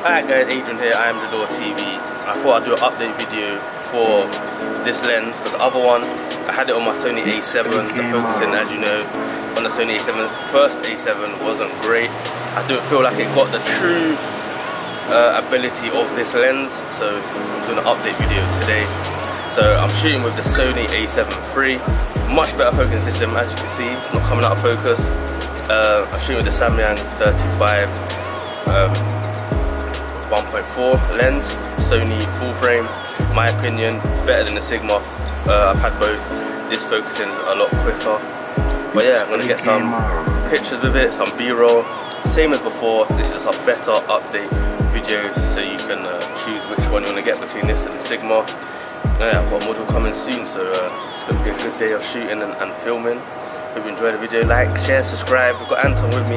Alright guys, Adrian here, I am Jador TV. I thought I'd do an update video for this lens, but the other one, I had it on my Sony A7. The focusing, as you know, on the Sony A7, first A7 wasn't great. I don't feel like it got the true ability of this lens, so I'm doing an update video today. So I'm shooting with the Sony A7 III, much better focusing system. As you can see, it's not coming out of focus. I'm shooting with the Samyang 35 1.4 lens, Sony full frame. My opinion, better than the Sigma. I've had both. This focusing is a lot quicker. But yeah, I'm gonna get some pictures with it, some B-roll. Same as before, this is just a better update video, so you can choose which one you want to get between this and the Sigma. Yeah, I've got a model coming soon, so it's going to be a good day of shooting and filming. Hope you enjoy the video. Like, share, subscribe. We've got Anton with me.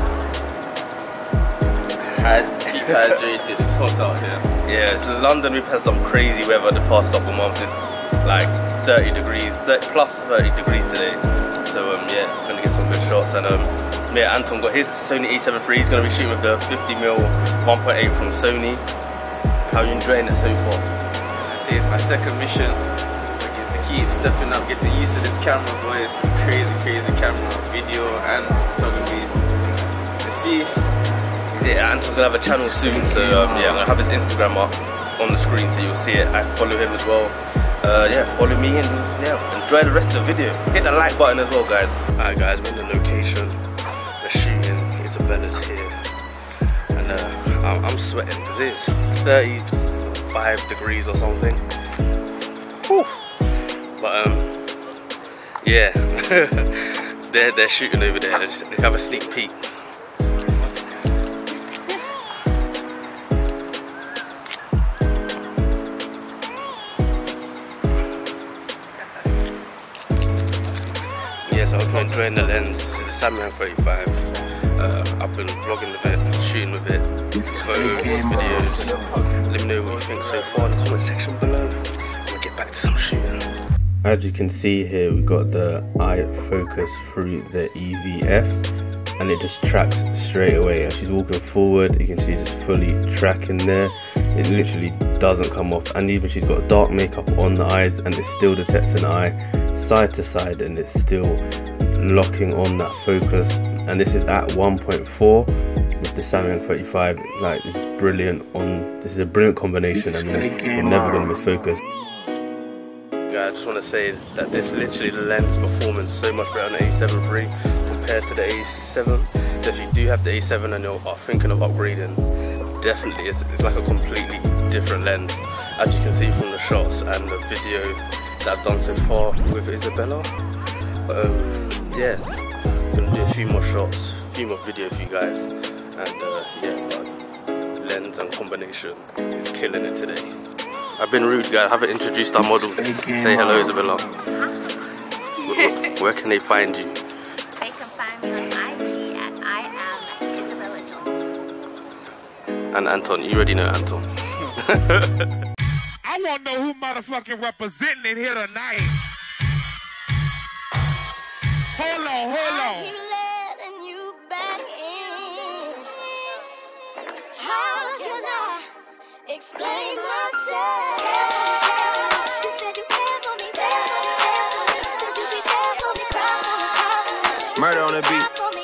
Keep hydrated, it's hot out here. Yeah, London, we've had some crazy weather the past couple months. It's like 30 degrees, plus 30 degrees today. So yeah, going to get some good shots. And yeah, Anton got his Sony A7 III. He's going to be shooting with the 50mm 1.8 from Sony. How are you enjoying it so far? I say it's my second mission. I get to keep stepping up, getting used to this camera, boys. Crazy camera, video and photography. Let's see. Yeah, Anton's gonna have a channel soon, so yeah, I'm gonna have his Instagram up on the screen so you'll see it. I follow him as well. Yeah, follow me and yeah, enjoy the rest of the video. Hit the like button as well, guys. Alright guys, we're in the location. We're shooting. Isabella's here, and I'm sweating because it's 35 degrees or something. Whew. But yeah, they're shooting over there. Let's have a sneak peek. Yeah, so I'm enjoying the lens. This is the Samyang 35. I've been vlogging with it, shooting with it, photos, videos. Let me know what you think so far in the comment section below. We'll get back to some shooting. As you can see here, we got the eye focus through the EVF, and it just tracks straight away. And she's walking forward, you can see just fully tracking there. It literally doesn't come off, and even she's got dark makeup on the eyes, and it's still detecting the eye side to side, and it's still locking on that focus. And this is at 1.4 with the Samyang 35. Like, it's brilliant. This is a brilliant combination, and you're never going to miss focus. I just want to say that this literally, the lens performance so much better on the A7 III compared to the A7. So if you do have the A7 and you're thinking of upgrading, definitely it's like a completely different lens, as you can see from the shots and the video that I've done so far with Isabella. Yeah, I'm gonna do a few more shots, a few more videos for you guys, and yeah, but lens and combination is killing it today. I've been rude, guys. I haven't introduced our model. Say hello, Isabella. Where can they find you? They can find me on IG at I am Isabella Johnson. And Anton, you already know Anton. I want to know who motherfucking representing it here tonight. Hold on. I keep letting you back in. How can I explain myself? You said you cared for me, said you be there for me, cry. Murder on the beat.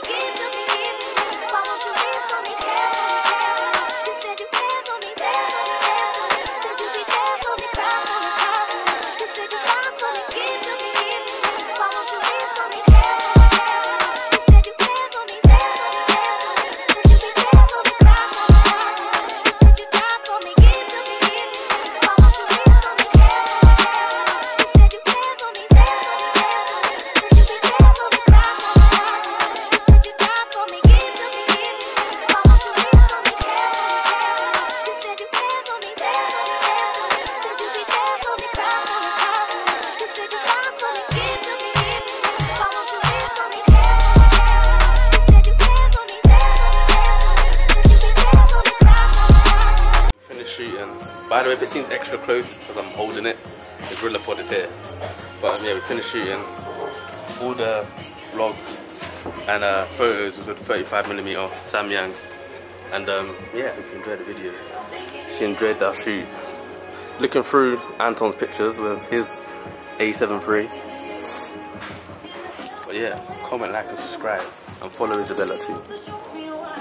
By the way, if it seems extra close, it's because I'm holding it. The GorillaPod is here. But yeah, we finished shooting all the vlog and photos with a 35mm Samyang And yeah, hope you enjoyed the video. She enjoyed that shoot. Looking through Anton's pictures with his A7 III. But yeah, comment, like and subscribe and follow Isabella too.